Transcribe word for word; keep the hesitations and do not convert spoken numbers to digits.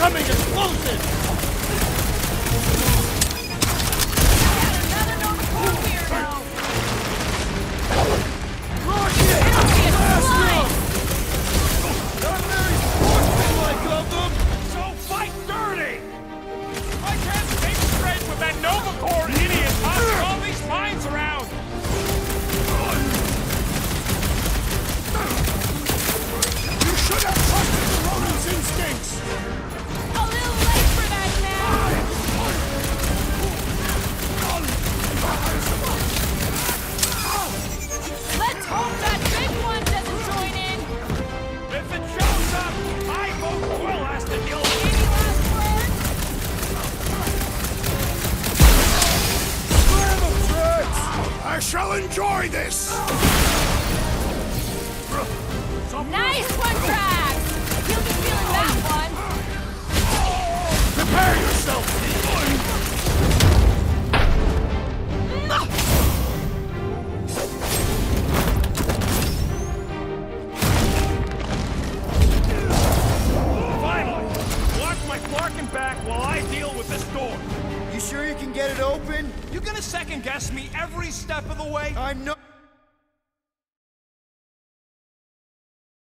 Incoming explosive! Another Nova Corps here now! Rocket! Slice! Not very sportsmanlike of them! So fight dirty! I can't think straight with that Nova Corps idiot tossing all these mines around! You should have trusted the Roman's instincts! A little late for that now! Let's hope that big one doesn't join in! If it shows up, I vote Quill has to deal with it! Any last words? Slam of threats! I shall enjoy this! Nice one, Drax! You'll be feeling that one! Prepare yourself! Finally! Block my Flarkin back while I deal with this door! You sure you can get it open? You gonna second guess me every step of the way? I'm no